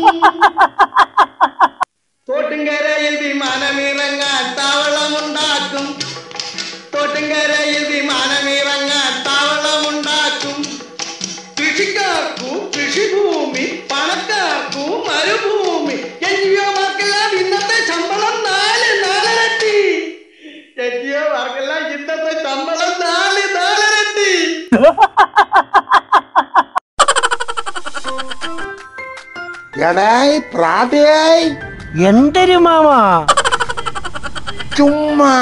തോട്ടുംകരയിൽ വിമാനമിറങ്ങാൻ താവളമുണ്ടാക്കും. തോട്ടുംകരയിൽ വിമാനമിറങ്ങാൻ താവളമുണ്ടാക്കും. കൃഷിക്കാർക്കും കൃഷിഭൂമി, പണക്കാർക്കും മരുഭൂമി. എൻജിഒമാർക്കെല്ലാം ഇന്നത്തെ ശമ്പളം 4 ഇരട്ടി. എൻജിഒമാർക്കെല്ലാം ഇന്നത്തെ ശമ്പളം 4 ഇരട്ടി. എടായി പ്രാതയായി എന്തൊരു മാമാ ചുമ്മാ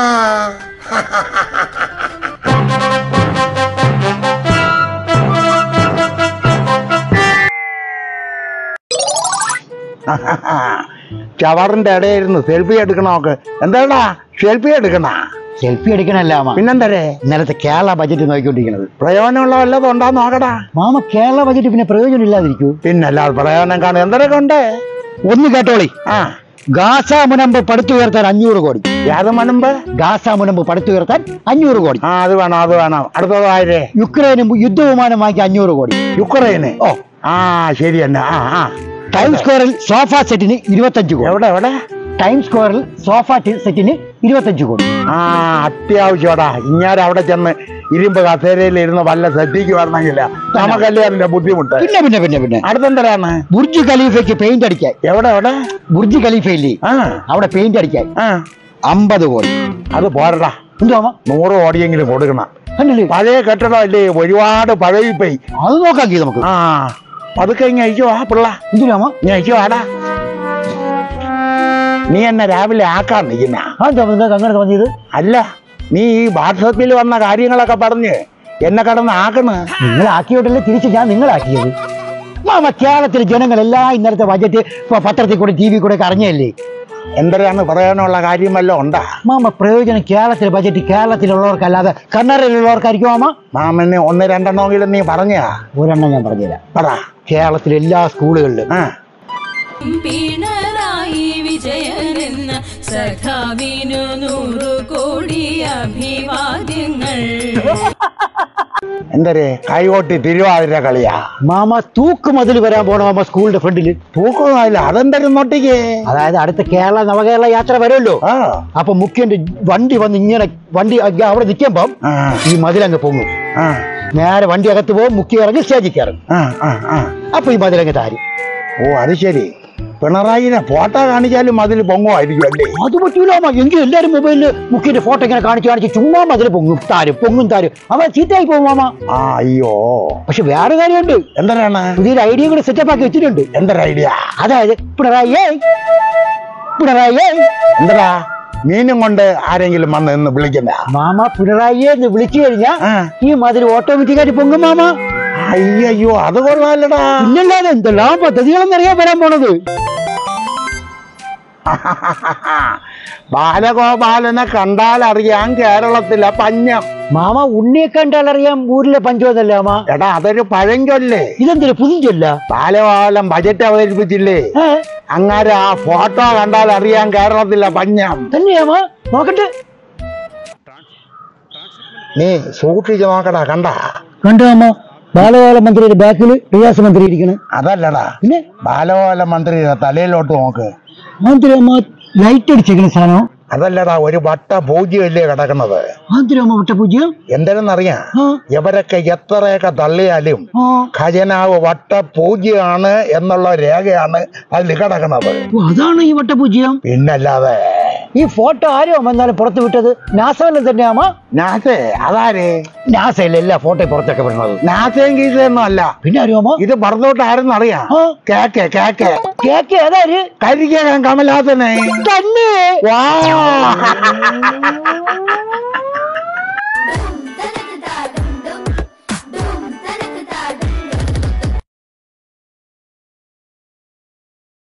ചവറിന്റെ ഇടയായിരുന്നു സെൽഫി എടുക്കണോക്ക്. എന്താടാ സെൽഫി എടുക്കണ? സെൽഫി എടുക്കണല്ല മാമ, പിന്നെന്തരേ ഇന്നലത്തെ കേരള ബജറ്റ് നോക്കിക്കൊണ്ടിരിക്കുന്നത്. പ്രയോജനമുള്ള വല്ലതും ഉണ്ടാന്ന് നോക്കടാ. മാമ കേരള ബജറ്റ് പിന്നെ പ്രയോജനം ഇല്ലാതിരിക്കൂ? പിന്നല്ലാതെ പ്രയോജനം കാണും. എന്തൊക്കെ ഉണ്ട്? ഒന്ന് കേട്ടോളി. ഗാസ മുനമ്പ് പടുത്തുയർത്താൻ 500 കോടി. ഏത് മുനമ്പ്? ഗാസ മുനമ്പ് പടുത്തുയർത്താൻ 500 കോടി. അത് വേണം, അത് വേണം. അടുത്തതായേ യുക്രൈനും യുദ്ധവിമാനം വാങ്ങി 500 കോടി. യുക്രൈന്? ഓ ശരി തന്നെ. ടൈം സ്ക്വയറിൽ സോഫ സെറ്റിന് 25 കോടി. എവിടെ എവിടെ? ടൈം സ്ക്വയറിൽ സോഫ സെറ്റിന് 25 കോടി. അത്യാവശ്യമാടാ. ഇങ്ങനെ അവിടെ ചെന്ന് ഇരുമ്പ് കസേരയിൽ ഇരുന്ന് വല്ല ശ്രദ്ധിക്ക് വരണമെങ്കില്ല നമുക്കല്ലേ അതിന്റെ ബുദ്ധിമുട്ട്. പിന്നെ പിന്നെ പിന്നെ പിന്നെ അടുത്തെന്തരാണ്? ബുർജ് ഖലീഫയ്ക്ക് പെയിന്റ് അടിക്കാൻ. എവിടെ എവിടെ? ബുർജ് ഖലീഫയില്ലേ, അവിടെ പെയിന്റ് അടിക്കാൻ 50 കോടി. അത് പോരടാ. എന്തോ 100 കോടിയെങ്കിലും കൊടുക്കണം. പഴയ കെട്ടിടം അല്ലേ, ഒരുപാട് പഴയിപ്പോയി. അത് നോക്കാക്കി നമുക്ക്. അതൊക്കെ ഇങ്ങനെ അയച്ചോ പിള്ള. എന്തിനാമോ ഞാൻ അയച്ചോ ആടാ. നീ എന്നെ രാവിലെ ആക്കാൻ നിൽക്കുന്ന അങ്ങനെ തോന്നിയത്? അല്ല, നീ ഈ വാട്സപ്പിൽ വന്ന കാര്യങ്ങളൊക്കെ പറഞ്ഞ് എന്നെ കടന്ന് ആക്കണ്. നിങ്ങളാക്കിയോട്ടല്ലേ തിരിച്ച് ഞാൻ നിങ്ങളാക്കിയത്. മാമ കേരളത്തിലെ ജനങ്ങളെല്ലാം ഇന്നലത്തെ ബജറ്റ് പത്രത്തിൽ കൂടെ TV കൂടെ ഒക്കെ അറിഞ്ഞല്ലേ. എന്തരാണ് പറയാനുള്ള കാര്യം വല്ലതും ഉണ്ടാ? മാമ പ്രയോജനം കേരളത്തിലെ ബജറ്റ് കേരളത്തിലുള്ളവർക്കല്ലാതെ കർണാടകയിലുള്ളവർക്കായിരിക്കും മാമ. മാമന് 1-2 നീ പറഞ്ഞാ? ഒരെണ്ണം ഞാൻ പറഞ്ഞുതരാം. പറ. കേരളത്തിലെ എല്ലാ സ്കൂളുകളിലും പിണറായി വിജയനെന്ന സഖാവിനു 100 കോടി അഭിവാദ്യങ്ങൾ. എന്തരേ കൈകൊട്ടി തിരുവാതിര കളിയാ? മാമ തൂക്കുമതിൽ വരാൻ പോണ മാമ സ്കൂളിന്റെ ഫ്രണ്ടില്. തൂക്കുന്നില്ല, അതെന്തായാലും നോട്ടിക്ക്. അതായത് അടുത്ത നവകേരള യാത്ര വരുമല്ലോ. അപ്പൊ മുഖ്യന്റെ വണ്ടി വന്ന് ഇങ്ങനെ വണ്ടി അവിടെ നിൽക്കുമ്പം ഈ മതിലങ്ങ് പൊങ്ങും. നേരെ വണ്ടി അകത്ത് പോകും, മുഖ്യ ഇറങ്ങി സ്റ്റേജിൽ കയറും. അപ്പൊ ഈ മതിലങ്ങ് താരും. അത് ശരി. പിണറായിനെ ഫോട്ടോ കാണിച്ചാലും മതിൽ പൊങ്ങുമായിരിക്കും അല്ലേ? അത് പറ്റൂല മാമ. എങ്കിലും എല്ലാരും മൊബൈലില് മുഖ്യന്റെ ഫോട്ടോ ഇങ്ങനെ കാണിച്ച് ചുമ്മാ മതിൽ പൊങ്ങും താരും. അവൻ ചീത്തയായി പോകും മാമ. അയ്യോ. പക്ഷെ വേറെ കാര്യമുണ്ട്. എന്താണ്? പുതിയൊരു ഐഡിയ കൂടെ സെറ്റപ്പ് ആക്കി വെച്ചിട്ടുണ്ട്. എന്തൊരു ഐഡിയ? അതായത് പിണറായി എന്തരാ മീനും കൊണ്ട് ആരെങ്കിലും വന്ന് എന്ന് വിളിക്കുന്ന മാമ? പിണറായിയെ എന്ന് വിളിച്ചു കഴിഞ്ഞാ ഈ മതിൽ ഓട്ടോമാറ്റിക്കായിട്ട് പൊങ്ങും മാമ. അയ്യോ, അത് കൊള്ളാല്ലടാ. പിന്നല്ലാതെ എന്തെല്ലാം പദ്ധതികളെന്നറിയാൻ വരാൻ പോണത്. ബാലഗോപാലനെ കണ്ടാൽ അറിയാം കേരളത്തിലെ പഞ്ഞം. മാമ ഉണ്ണിയെ കണ്ടാൽ അറിയാം ഊരിലെ പഞ്ചമെന്നല്ലേ മാമ? എടാ അതൊരു പഴഞ്ചൊല്ലേ. ഇതെന്തൊരു പുതിഞ്ചൊല്ല? ബാലഗോപാലൻ ബജറ്റ് അവതരിപ്പിച്ചില്ലേ, അങ്ങനെ ആ ഫോട്ടോ കണ്ടാൽ അറിയാം കേരളത്തിലെ പഞ്ഞം. തന്നെയാമാ? നോക്കട്ടെ. നീ സൂക്ഷിച്ച് നോക്കടാ. കണ്ടു മാമ. ബാലഗോപാല മന്ത്രിയുടെ ബാക്കിൽ റിയാസ് മന്ത്രി ഇരിക്കണ്. അതല്ലടാ, പിന്നെ ബാലഗോപാല മന്ത്രിയുടെ തലയിലോട്ട് നോക്ക്. മന്ത്രി ലൈറ്റ് അടിച്ചേക്കുന്ന സാധനം. അതല്ലടാ, ഒരു വട്ട പൂജ്യമല്ലേ കിടക്കുന്നത്. വട്ടപൂജ്യം എന്തെന്നറിയാം? ഇവരൊക്കെ എത്രയൊക്കെ തള്ളിയാലും ഖജനാവ് വട്ട പൂജ്യമാണ് എന്നുള്ള രേഖയാണ് അതിൽ കിടക്കുന്നത്. അതാണ് ഈ വട്ടപൂജ്യം. പിന്നല്ലാതെ. ഈ ഫോട്ടോ ആരോ വന്നാലും പുറത്തു വിട്ടത് നാസവല്ലം തന്നെയാമോ? നാസേ? അതാര്? നാസയിലെ എല്ലാ ഫോട്ടോയും പുറത്തൊക്കെ വിടുന്നത്. നാസയും ഗീസയൊന്നും അല്ല. പിന്നെ അറിയാമോ? ഇത് പുറത്തോട്ട് ആരെന്നറിയാം? കേക്ക് ഏതാര്? കരിക്കാൻ കമലഹാസനെ. തന്നെ. വാ